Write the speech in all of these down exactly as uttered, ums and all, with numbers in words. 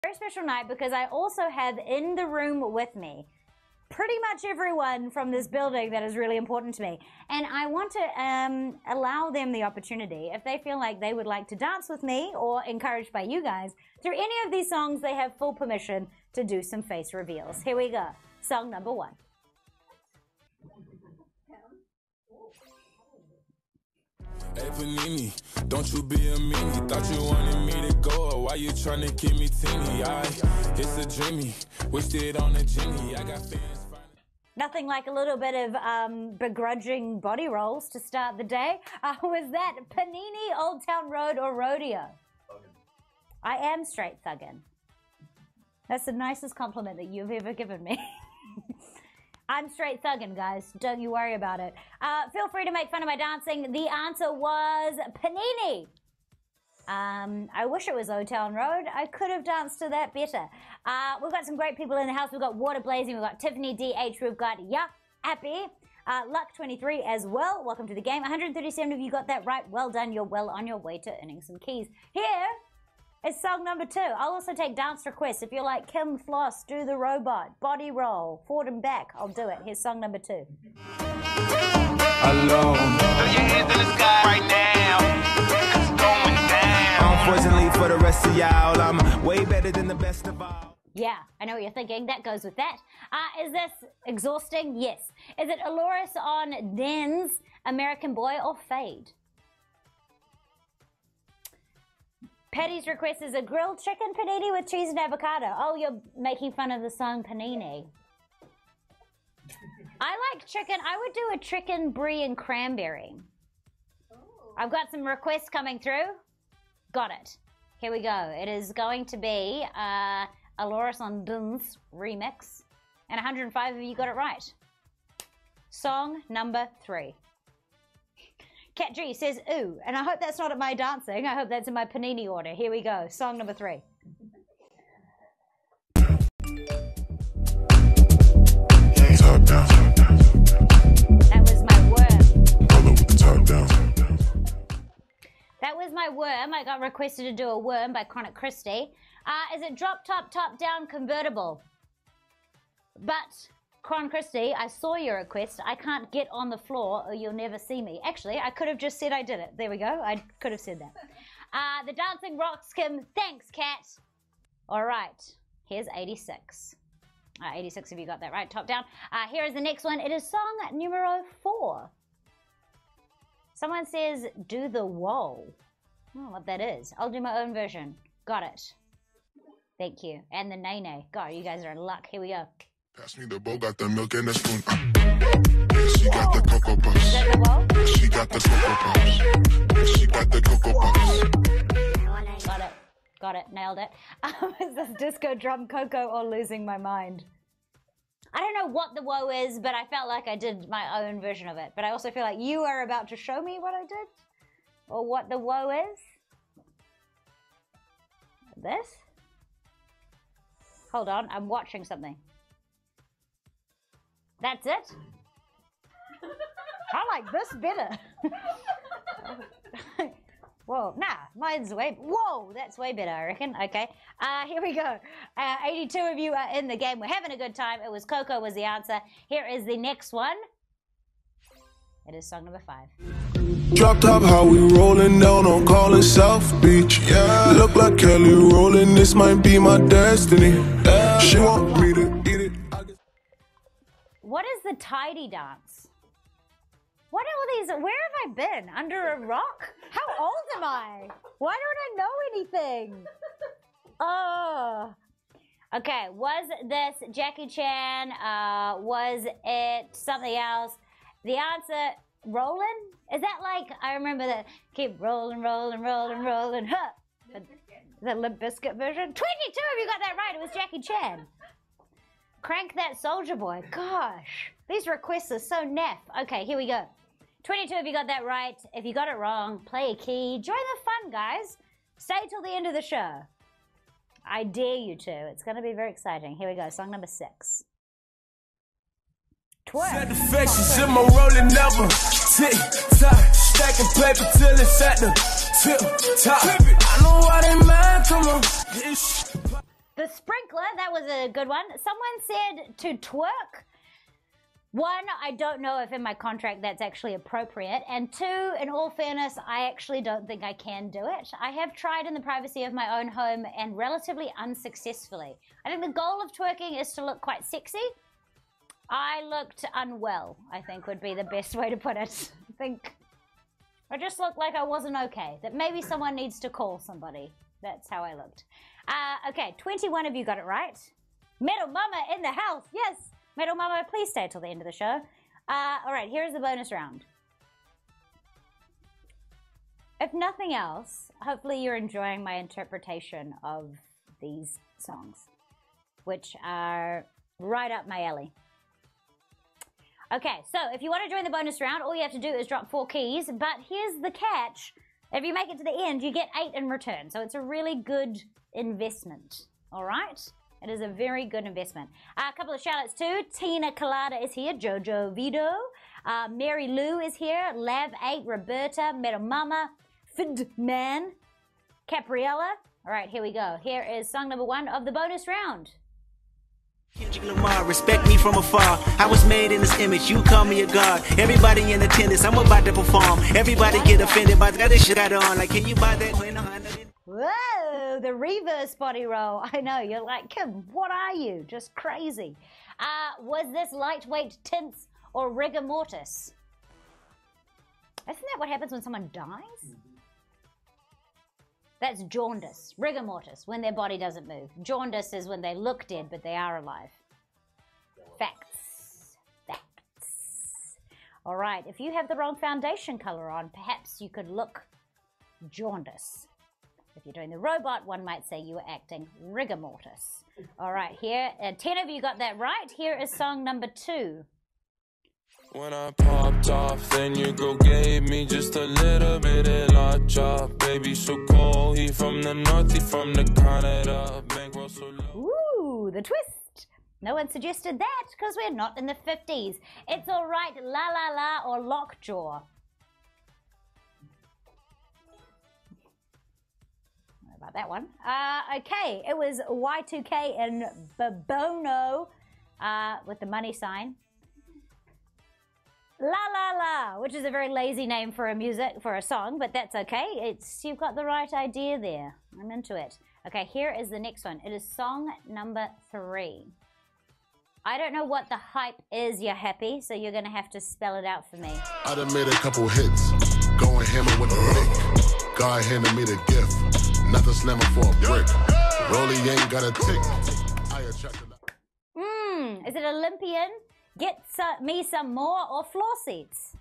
Very special night because I also have in the room with me pretty much everyone from this building that is really important to me. And I want to um, allow them the opportunity, if they feel like they would like to dance with me or encouraged by you guys, through any of these songs, they have full permission to do some face reveals. Here we go. Song number one. Hey Panini, don't you be a meanie. Thought you wanted me to go, or why you trying to keep me teeny? I, it's a dreamy, wished it on a genie. I got fans. Nothing like a little bit of um, begrudging body rolls to start the day. Uh, was that Panini, Old Town Road, or Rodeo? Thuggin'. I am straight thuggin'. That's the nicest compliment that you've ever given me. I'm straight thuggin', guys. Don't you worry about it. Uh, feel free to make fun of my dancing. The answer was Panini. Um, I wish it was Old Town Road. I could have danced to that better. Uh, we've got some great people in the house. We've got Water Blazing. We've got Tiffany D H. We've got Yeah, Happy. Uh, Luck twenty-three as well. Welcome to the game. one hundred thirty-seven of you got that right. Well done. You're well on your way to earning some keys. Here is song number two. I'll also take dance requests. If you're like Kim Floss, do the robot, body roll, forward and back, I'll do it. Here's song number two. Alone. Throw your hands in the sky right now. It's going down. Unfortunately for the rest of y'all, I'm way better than the best of all. Yeah, I know what you're thinking. That goes with that. Uh, is this exhausting? Yes. Is it Aloris on Den's American Boy or Fade? Patty's request is a grilled chicken panini with cheese and avocado. Oh, you're making fun of the song Panini. I like chicken. I would do a chicken brie and cranberry. I've got some requests coming through. Got it. Here we go. It is going to be uh, Aloris on Duns remix. And one hundred five of you got it right. Song number three. Cat G says, ooh, and I hope that's not at my dancing. I hope that's in my panini order. Here we go. Song number three. Top down. That was my worm. Color with the top down. That was my worm. I got requested to do a worm by Chronic Christie. Uh, is it drop, top, top, down, convertible? But... Cron Christie, I saw your request. I can't get on the floor or you'll never see me. Actually, I could have just said I did it. There we go. I could have said that. Uh, the Dancing Rocks, Kim. Thanks, Kat. All right. Here's eighty-six. Uh, eighty-six of you got that right. Top down. Uh, here is the next one. It is song numero four. Someone says, do the whoa. I don't know what that is. I'll do my own version. Got it. Thank you. And the nay-nay. God, you guys are in luck. Here we go. Pass me the bowl, got the milk and the spoon. Yeah, she got the cocoa puffs. Is that the whoa? She got the cocoa puffs. Yeah, she got the cocoa puffs. Got it. Got it. Nailed it. Um, is this disco drum cocoa or losing my mind? I don't know what the woe is, but I felt like I did my own version of it. But I also feel like you are about to show me what I did or what the woe is. This? Hold on. I'm watching something. That's it? I like this better. Whoa, nah, mine's way, whoa, that's way better, I reckon. Okay, uh, here we go. Uh, eighty-two of you are in the game. We're having a good time. It was Coco was the answer. Here is the next one. It is song number five. Drop top, how we rolling down on calling South Beach. Yeah, look like Kelly rolling. This might be my destiny. Yeah. She want me to eat it. What is the tidy dance? What are all these? Where have I been? Under a rock? How old am I? Why don't I know anything? Oh. Okay, was this Jackie Chan? Uh, was it something else? The answer, rolling? Is that like, I remember that, keep rolling, rolling, rolling, rolling, huh? The, the Limp Bizkit version? twenty-two of you got that right. It was Jackie Chan. Crank that Soldier Boy. Gosh, these requests are so naff. Okay, here we go. twenty-two of you got that right. If you got it wrong, play a key. Join the fun, guys. Stay till the end of the show. I dare you to. It's going to be very exciting. Here we go. Song number six. Twerk. Satisfaction, my rolling never. Tick tock, stacking paper till it's at the tip top. I know why they mad, come on. The sprinkler, that was a good one. Someone said to twerk. One, I don't know if in my contract that's actually appropriate. And two, in all fairness, I actually don't think I can do it. I have tried in the privacy of my own home and relatively unsuccessfully. I think the goal of twerking is to look quite sexy. I looked unwell, I think would be the best way to put it. I think I just looked like I wasn't okay, that maybe someone needs to call somebody. That's how I looked. Uh, okay, twenty-one of you got it right. Metal Mama in the house, yes. Metal Mama, please stay till the end of the show. Uh, all right, here's the bonus round. If nothing else, hopefully you're enjoying my interpretation of these songs, which are right up my alley. Okay, so if you want to join the bonus round, all you have to do is drop four keys, but here's the catch. If you make it to the end, you get eight in return, so it's a really good investment, all right? It is a very good investment. Uh, a couple of shout-outs too. Tina Colada is here. Jojo Vito. Uh, Mary Lou is here. Lab eight. Roberta. Metal Mama. Fid Man. Capriella. All right, here we go. Here is song number one of the bonus round. Kendrick Lamar, respect me from afar. I was made in this image, you call me a god. Everybody in attendance, I'm about to perform. Everybody get offended by the this shit I on. Like, can you buy that? Whoa, the reverse body roll. I know, you're like, Kim, what are you? Just crazy. Uh, was this lightweight tints or rigor mortis? Isn't that what happens when someone dies? That's jaundice. Rigor mortis, when their body doesn't move. Jaundice is when they look dead, but they are alive. Facts. Facts. All right, if you have the wrong foundation color on, perhaps you could look jaundice. If you're doing the robot, one might say you were acting rigor mortis. All right, here, uh, ten of you got that right. Here is song number two. When I popped off, then your girl gave me just a little bit of lot chop. Baby so cold, he from the north, he from the Canada. Bankroll so low. Ooh, the twist. No one suggested that because we're not in the fifties. It's all right, La La La or Lockjaw. About that one. Uh, okay, it was Y two K and Babono uh, with the money sign. La La La, which is a very lazy name for a music, for a song, but that's okay. It's, you've got the right idea there. I'm into it. Okay, here is the next one. It is song number three. I don't know what the hype is, you're happy, so you're gonna have to spell it out for me. I done made a couple hits, going hammer with the pick. God handed me the gift. Nothing slamming for a brick. Rolly ain't got a tick. I attracted. Mmm, is it Olympian? Get some, me some more or floor seats?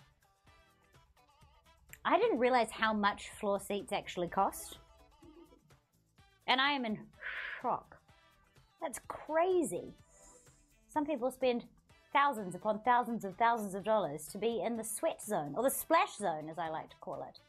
I didn't realize how much floor seats actually cost. And I am in shock. That's crazy. Some people spend thousands upon thousands of thousands of dollars to be in the sweat zone, or the splash zone as I like to call it.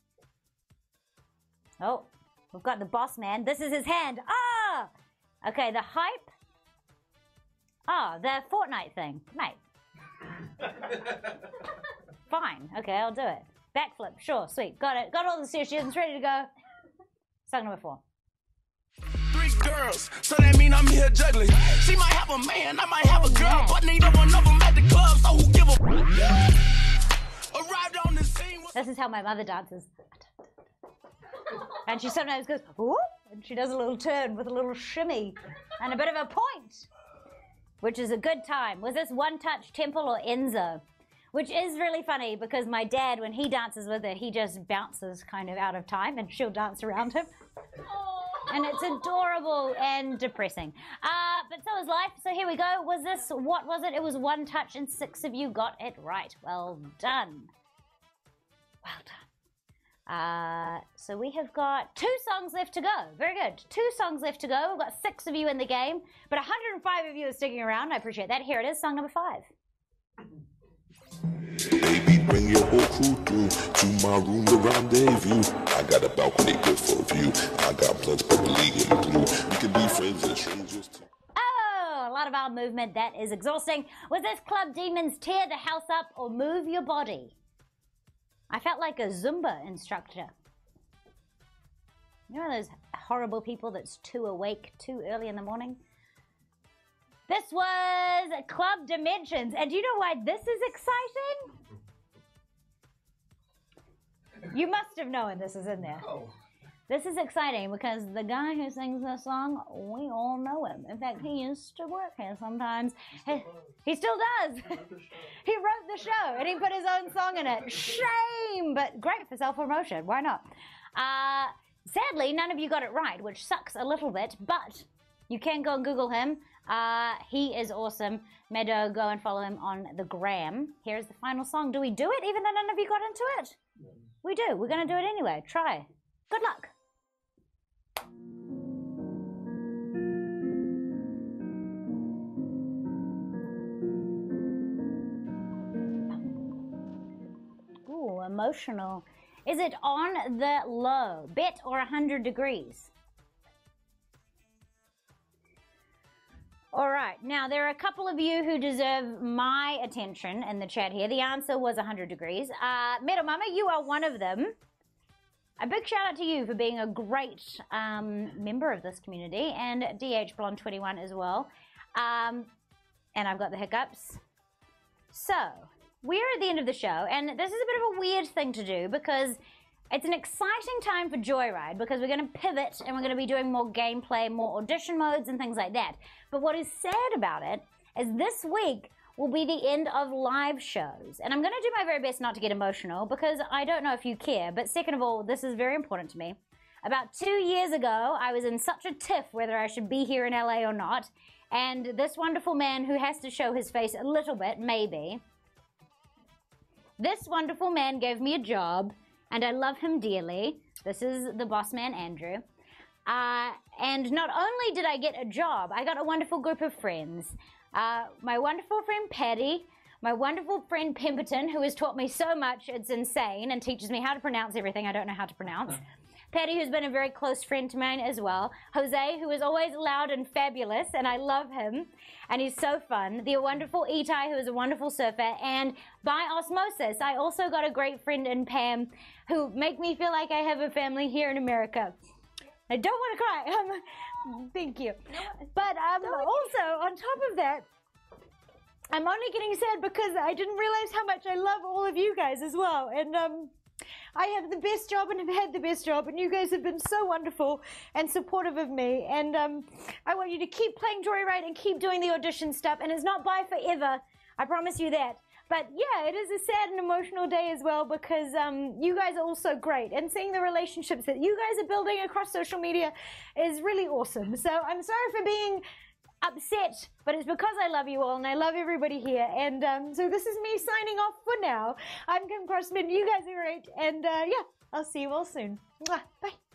Oh, we've got the boss man. This is his hand. Ah! Okay, the hype. Ah, the Fortnite thing. Mate. Fine. Okay, I'll do it. Backflip. Sure, sweet. Got it. Got all the suggestions. Ready to go. Song number four. Three girls, so that mean I'm here juggling. She might have a man, I might have a girl, but neither one of them at the club, so who give a... Arrived on the scene... This is how my mother dances. And she sometimes goes, whoop, and she does a little turn with a little shimmy and a bit of a point, which is a good time. Was this One Touch Temple or Enzo? Which is really funny because my dad, when he dances with her, he just bounces kind of out of time and she'll dance around him. And it's adorable and depressing. Uh, but so is life. So here we go. Was this, what was it? It was One Touch and six of you got it right. Well done. Well done. Uh, so we have got two songs left to go. Very good. Two songs left to go. We've got six of you in the game, but one hundred five of you are sticking around. I appreciate that. Here it is, song number five. Baby, bring your whole crew through to my room, the rendezvous. I got a balcony good for a view. I got blunts, bubbly and blue. We can be friends and strangers too. Oh, a lot of our movement. That is exhausting. Was this Club Demons Tear the House Up or Move Your Body? I felt like a Zumba instructor. You know those horrible people that's too awake too early in the morning? This was Club Dimensions. And do you know why this is exciting? You must have known this is in there. Oh. This is exciting because the guy who sings this song, we all know him. In fact, he used to work here sometimes. He, he, he still does. He wrote the show and he put his own song in it. Shame, but great for self-promotion. Why not? Uh, sadly, none of you got it right, which sucks a little bit, but you can go and Google him. Uh, he is awesome. Meadow, go and follow him on the gram. Here's the final song. Do we do it even though none of you got into it? We do. We're going to do it anyway. Try. Good luck. Ooh, emotional. Is it on the low? Bet or one hundred degrees? All right, now there are a couple of you who deserve my attention in the chat here. The answer was one hundred degrees. Uh, Meadow Mama, you are one of them. A big shout out to you for being a great um, member of this community, and D H Blonde twenty-one as well. Um, and I've got the hiccups. So, we're at the end of the show, and this is a bit of a weird thing to do because it's an exciting time for Joyride because we're going to pivot and we're going to be doing more gameplay, more audition modes and things like that. But what is sad about it is this week will be the end of live shows. And I'm going to do my very best not to get emotional because I don't know if you care. But second of all, this is very important to me. About two years ago, I was in such a tiff whether I should be here in L A or not. And this wonderful man who has to show his face a little bit, maybe. This wonderful man gave me a job. And I love him dearly. This is the boss man, Andrew. Uh, and not only did I get a job, I got a wonderful group of friends. Uh, my wonderful friend Patty, my wonderful friend Pemberton, who has taught me so much, it's insane, and teaches me how to pronounce everything I don't know how to pronounce. Patty, who's been a very close friend to mine as well. Jose, who is always loud and fabulous, and I love him, and he's so fun. The wonderful Itai, who is a wonderful surfer, and by osmosis, I also got a great friend in Pam, who make me feel like I have a family here in America. I don't want to cry. Um, thank you. But um, also, on top of that, I'm only getting sad because I didn't realize how much I love all of you guys as well, and um. I have the best job and have had the best job, and you guys have been so wonderful and supportive of me, and um, I want you to keep playing Joyride and keep doing the audition stuff, and it's not bye forever, I promise you that. But yeah, it is a sad and emotional day as well because um, you guys are all so great, and seeing the relationships that you guys are building across social media is really awesome. So I'm sorry for being upset, but it's because I love you all and I love everybody here, and um, so this is me signing off for now. I'm Kim Crossman, you guys are great, and uh, yeah, I'll see you all soon. Mwah. Bye.